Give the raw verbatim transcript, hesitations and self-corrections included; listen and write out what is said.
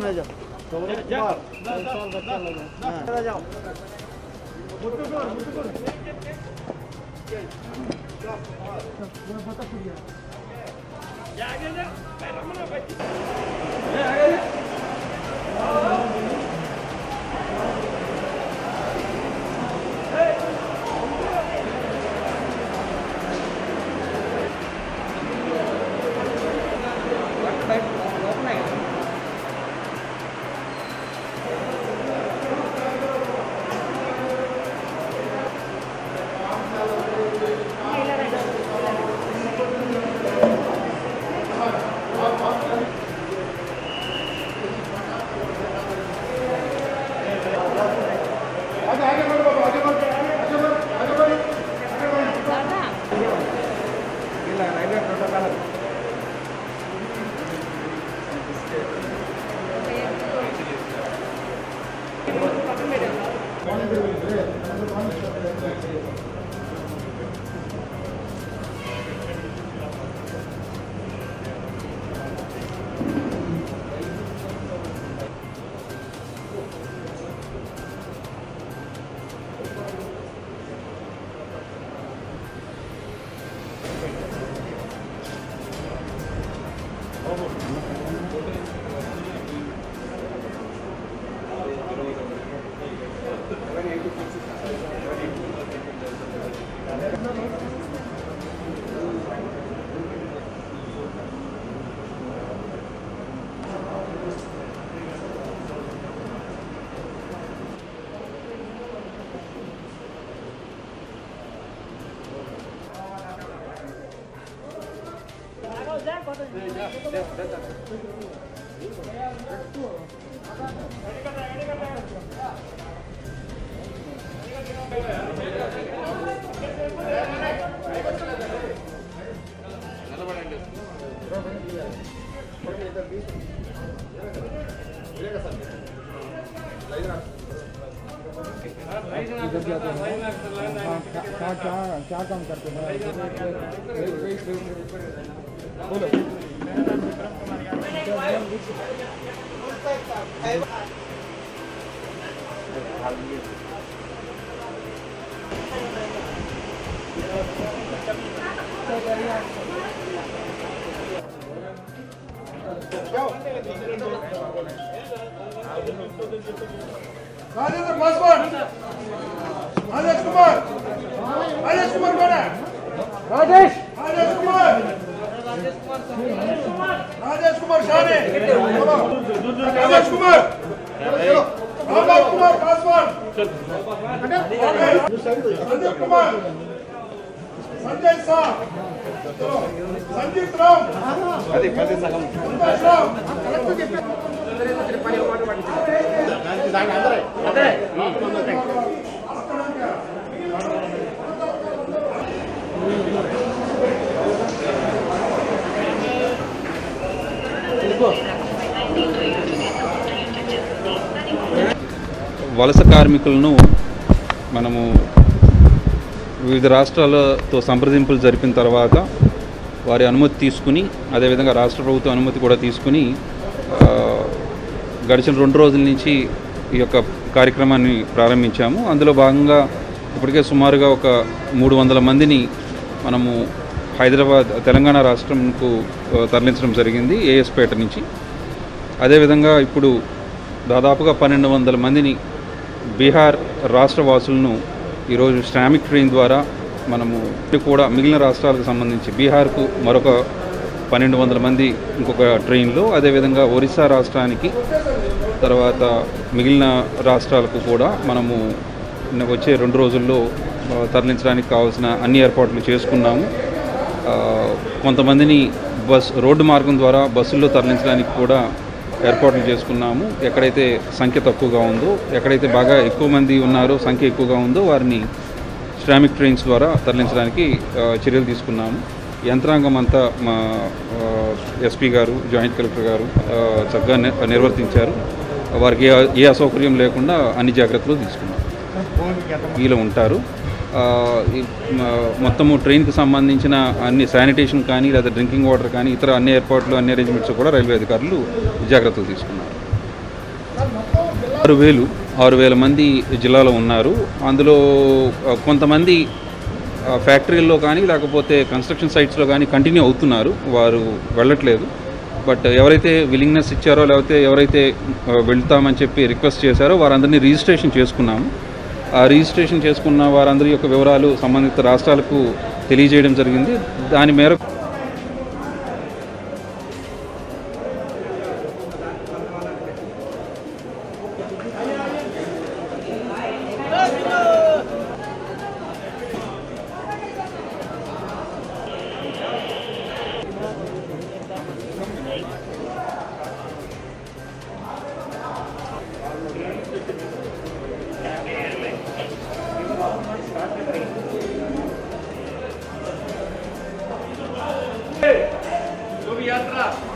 सामने जाओ जाओ क्या क्या क्या काम करते हैं बोलो राजेंद्र पासवान राजेश कुमार राजेश कुमार कौन है राजेश राजेश कुमार राजेश कुमार शाने राजेश कुमार राजेश कुमार पासवान संदीप कुमार संजय शाह संजीत राम संतोष राम వలస కార్మికులను మనము వివిధ రాష్ట్రాలతో సంప్రదింపులు జరిపిన తర్వాత వారి అనుమతి తీసుకుని అదేవిధంగా రాష్ట్ర ప్రభుత్వ అనుమతి కూడా తీసుకుని గడిచిన రెండు రోజుల నుంచి ఈ యొక్క కార్యక్రమాన్ని ప్రారంభించాము. అందులో భాగంగా ఇప్పటికే సుమారుగా ఒక మూడు వందల మందిని మనము హైదరాబాద్ తెలంగాణ రాష్ట్రంకు తరలించడం జరిగింది ఏఎస్పేట నుంచి. అదేవిధంగా ఇప్పుడు దాదాపుగా పన్నెండు వందల మందిని బీహార్ రాష్ట్ర వాసులను ఈరోజు శ్రామిక్ ట్రైన్ ద్వారా మనము కూడా మిగిలిన రాష్ట్రాలకు సంబంధించి బీహార్కు మరొక పన్నెండు వందల మంది ఇంకొక ట్రైన్లో, అదేవిధంగా ఒరిస్సా రాష్ట్రానికి తర్వాత మిగిలిన రాష్ట్రాలకు కూడా మనము వచ్చే రెండు రోజుల్లో తరలించడానికి కావాల్సిన అన్ని ఏర్పాట్లు చేసుకున్నాము. కొంతమందిని బస్ రోడ్డు మార్గం ద్వారా బస్సుల్లో తరలించడానికి కూడా ఏర్పాట్లు చేసుకున్నాము. ఎక్కడైతే సంఖ్య తక్కువగా ఉందో, ఎక్కడైతే బాగా ఎక్కువ మంది ఉన్నారో, సంఖ్య ఎక్కువగా ఉందో వారిని శ్రామిక్ ట్రైన్స్ ద్వారా తరలించడానికి చర్యలు తీసుకున్నాము. యంత్రాంగం అంతా మా ఎస్పీ గారు, జాయింట్ కలెక్టర్ గారు చక్కగా నిర్వర్తించారు. వారికి ఏ అసౌకర్యం లేకుండా అన్ని జాగ్రత్తలు తీసుకున్నాం. వీళ్ళు ఉంటారు. మొత్తము ట్రైన్కి సంబంధించిన అన్ని శానిటేషన్ కానీ లేదా డ్రింకింగ్ వాటర్ కానీ ఇతర అన్ని ఏర్పాట్లు అన్ని అరేంజ్మెంట్స్ కూడా రైల్వే అధికారులు జాగ్రత్తలు తీసుకున్నారు. ఆరు వేలు ఆరు వేల మంది జిల్లాలో ఉన్నారు. అందులో కొంతమంది ఫ్యాక్టరీల్లో కానీ లేకపోతే కన్స్ట్రక్షన్ సైట్స్లో కానీ కంటిన్యూ అవుతున్నారు, వారు వెళ్ళట్లేదు. బట్ ఎవరైతే విల్లింగ్నెస్ ఇచ్చారో లేకపోతే ఎవరైతే వెళ్తామని చెప్పి రిక్వెస్ట్ చేశారో వారందరినీ రిజిస్ట్రేషన్ చేసుకున్నాము. ఆ రిజిస్ట్రేషన్ చేసుకున్న వారందరి యొక్క వివరాలు సంబంధిత రాష్ట్రాలకు తెలియజేయడం జరిగింది. దాని మేరకు यात्रा